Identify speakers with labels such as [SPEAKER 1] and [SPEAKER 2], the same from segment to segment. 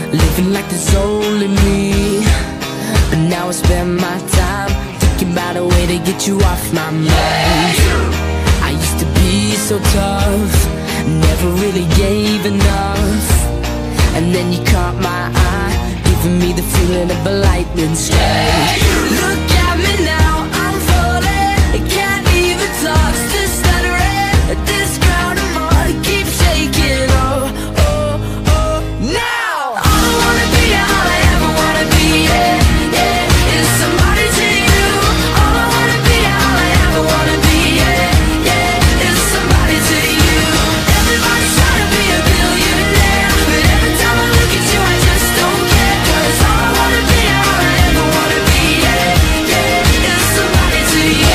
[SPEAKER 1] living like there's only me. But now I spend my time thinking about a way to get you off my mind. I used to be so tough, never really gave enough. And then you caught my eye, giving me the feeling of a lightning strike. Look at me now, I'm falling, can't even talk, still stuttering. This ground I'm on keeps shaking. Oh, oh, oh, now all I wanna be, all I ever wanna be, yeah, yeah, is somebody to you. All I wanna be, all I ever wanna be, yeah, yeah, is somebody to you. Everybody's trying to be a billionaire, but every time I look at you I just don't care. 'Cause all I wanna be, all I ever wanna be, yeah, yeah, is somebody to you.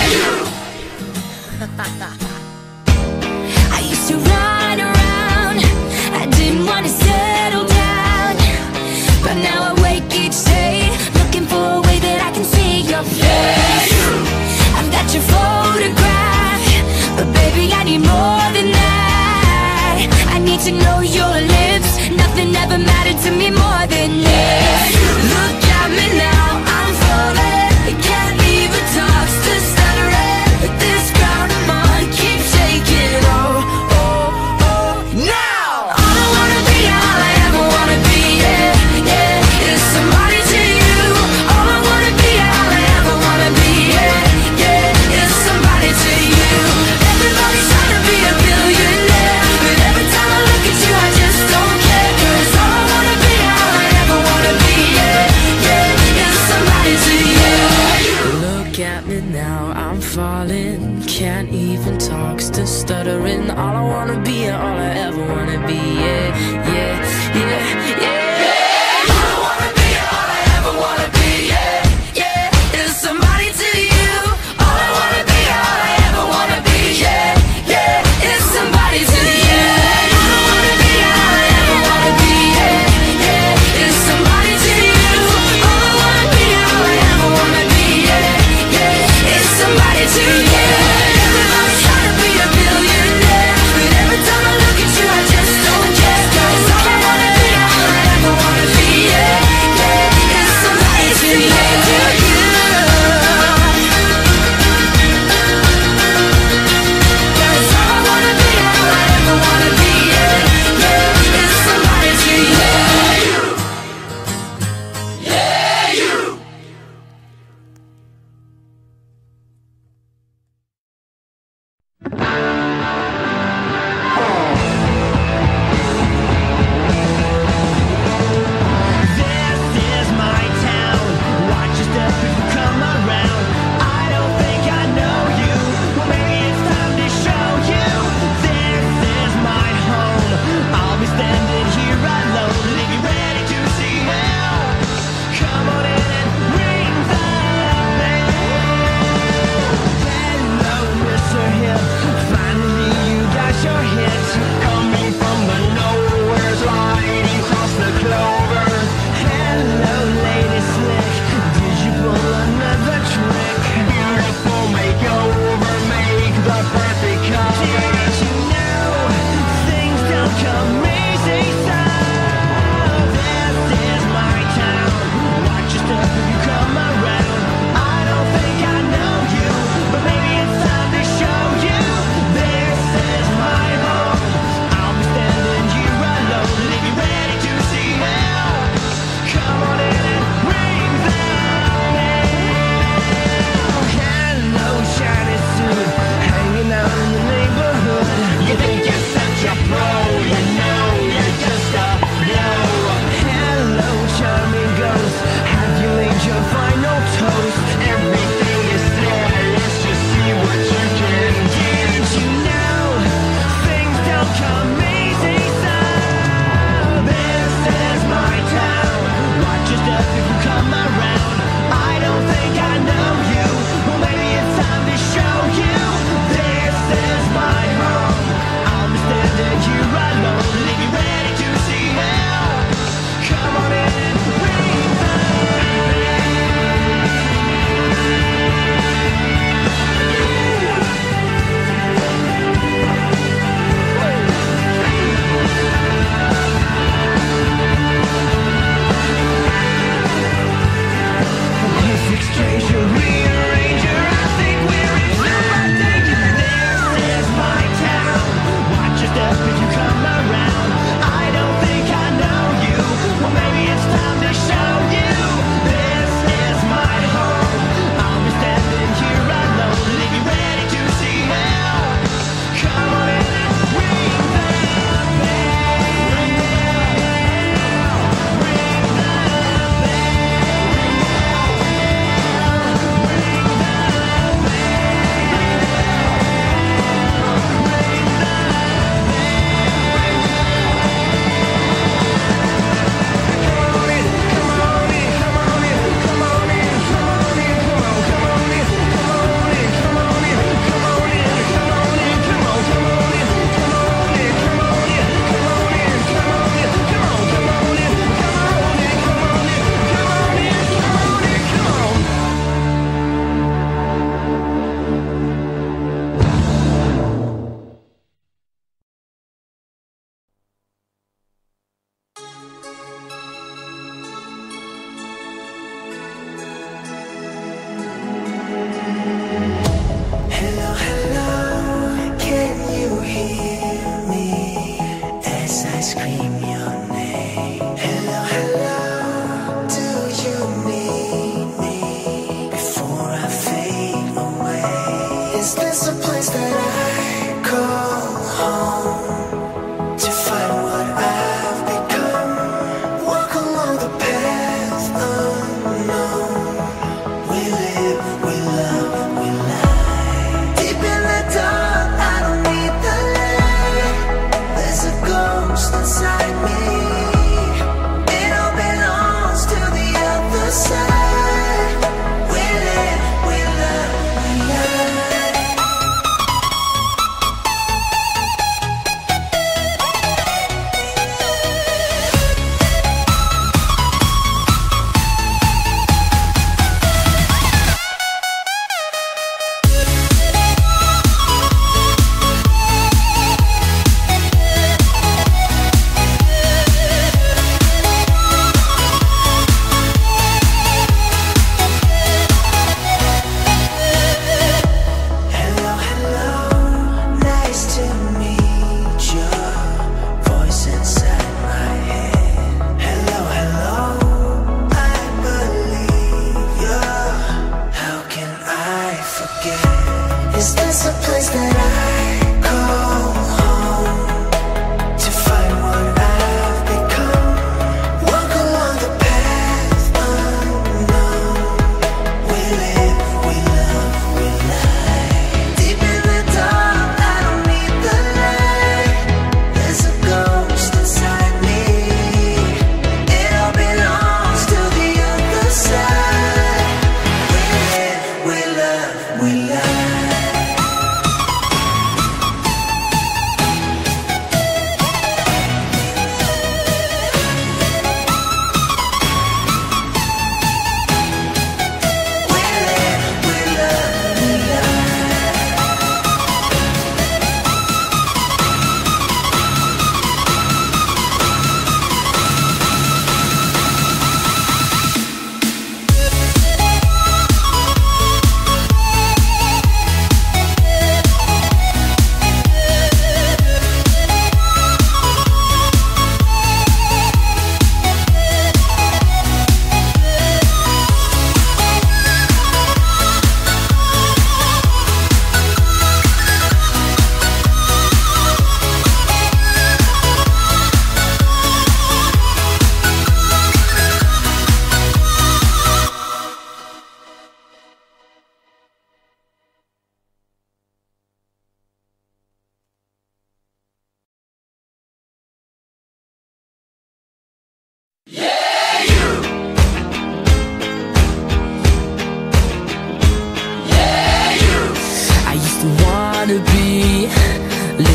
[SPEAKER 1] I used to run around, I didn't want to settle down. But now I wake each day, looking for a way that I can see your face. I've got your photograph, but baby I need more than that. I need to know your lips, nothing ever mattered to me more than this. Look at me now, I'm falling, can't even talk, still stuttering. This ground I'm on keeps shaking. Oh, oh, oh, now all I wanna be, all I ever wanna be, yeah, yeah, is somebody to you. All I wanna be, all I ever wanna be, yeah, yeah, is somebody to you. Everybody's trying to be a billionaire, but every time I look at you I just don't care. 'Cause all I wanna be, all I ever wanna be, yeah, yeah, is somebody to you. Look at me now, I'm falling, can't even talk, still stuttering. All I wanna be, all I ever wanna be, yeah, yeah, yeah, yeah. All I wanna be, all I ever wanna be, yeah, yeah, is somebody to you. All I wanna be, all I ever wanna be, yeah, yeah, is somebody to you. All I wanna be, all I ever wanna be, yeah, yeah, is somebody to you. All I wanna be, all I ever wanna be, yeah, yeah, is somebody to you. Everybody's trying to be a billionaire, but every time I look at you I just don't care. 'Cause all I wanna be, all I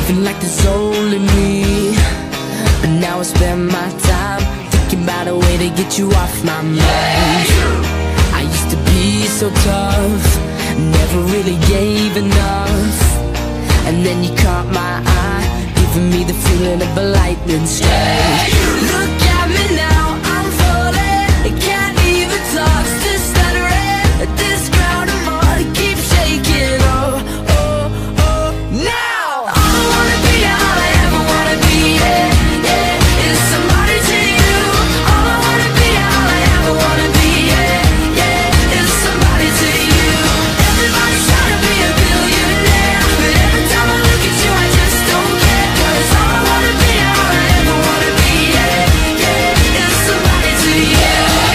[SPEAKER 2] living like there's only me. But now I spend my time thinking about a way to get you off my mind. I used to be so tough, never really gave enough. And then you caught my eye, giving me the feeling of a lightning strike. Look at me now, I'm falling, can't even talk, still stuttering. This ground I'm on, it keeps shaking. Oh, oh, oh, now all I wanna be, all I ever wanna be, yeah, yeah, is somebody to you. All I wanna be, all I ever wanna be, yeah, yeah, is somebody to you. Everybody's trying to be a billionaire, but every time I look at you I just don't care. 'Cause all I wanna be, all I ever wanna be, yeah, yeah, is somebody to you.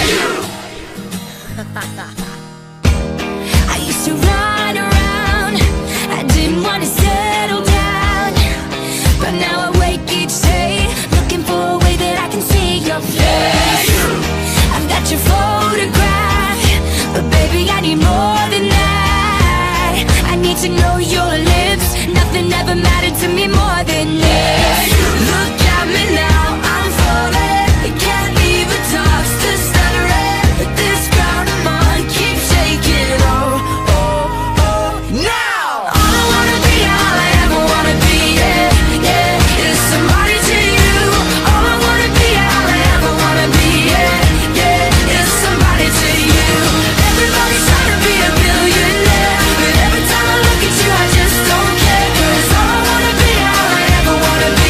[SPEAKER 2] I used to run around, I didn't want to settle down. But now I wake each day, looking for a way that I can see your face. I've got your photograph, but baby I need more than that. I need to know your lips, nothing ever mattered to me more than this. Look at me now, I'm falling, can't even talk, still stuttering. This ground I'm on keeps shaking. Oh, oh, oh, now all I wanna be, all I ever wanna be, yeah, yeah, is somebody to you. All I wanna be, all I ever wanna be, yeah, yeah, is somebody to you. Everybody's trying to be a billionaire, but every time I look at you I just don't care. 'Cause all I wanna be, all I ever wanna be,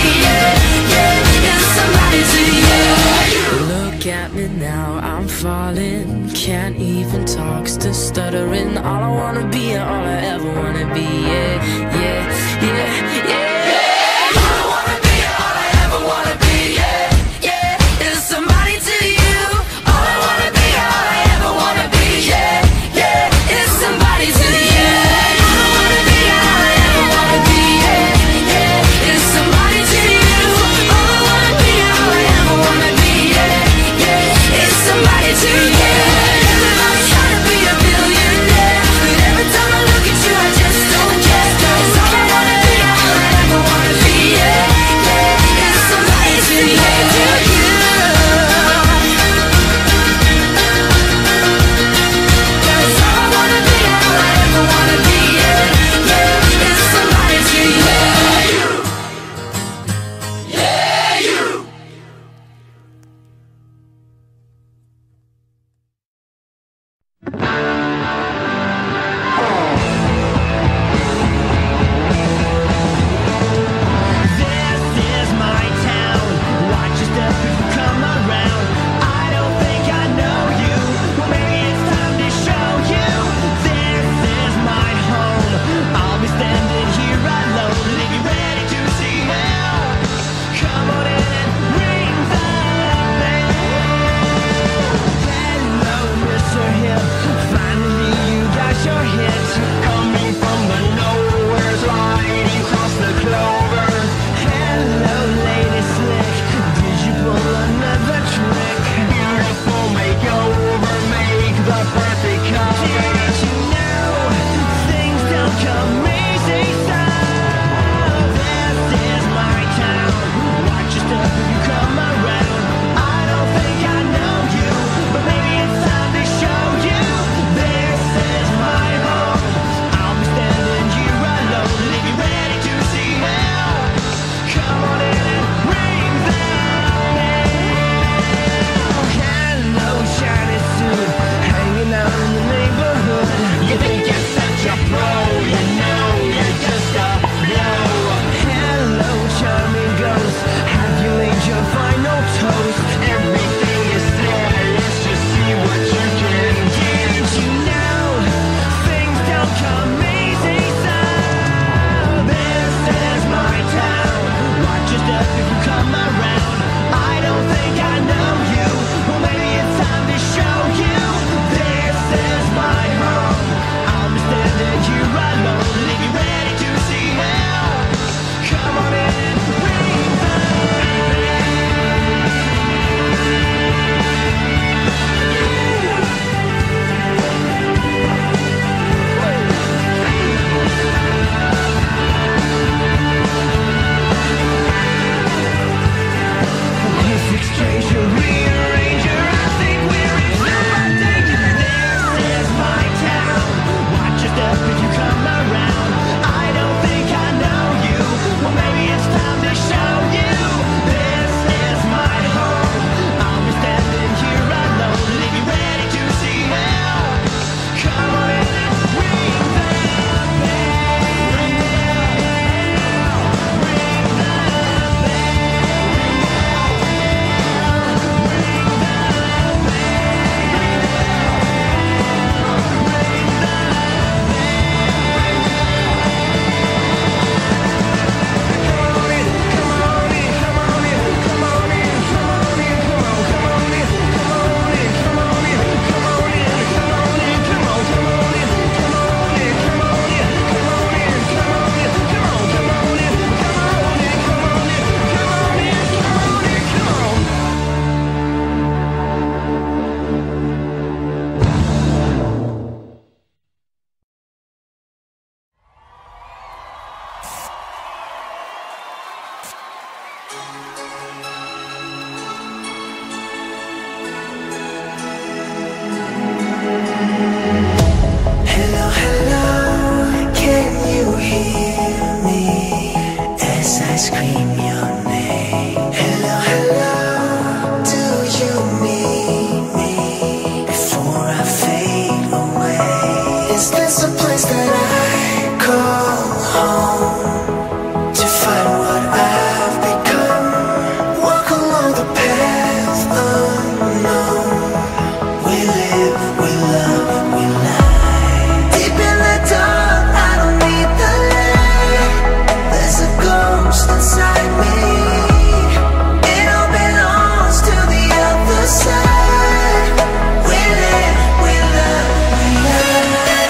[SPEAKER 3] scream your name. Hello, hello, do you need me before I fade away? Is this a place that I call home to find what I've become? Walk along the path unknown. We live, we love, we lie. Deep in the dark, I don't need the light. There's a ghost inside me. It all belongs to the other side. We live, we love, we lie.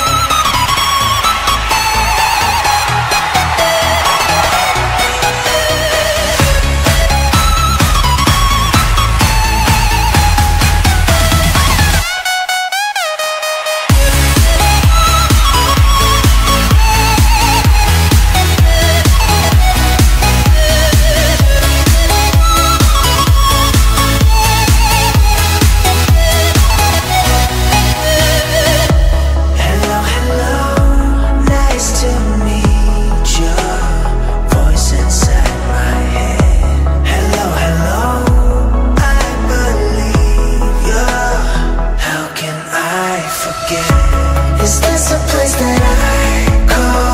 [SPEAKER 3] Hello, hello, nice to meet you. Voice inside my head. Hello, hello, I believe you. How can I forget? Is this a place that I call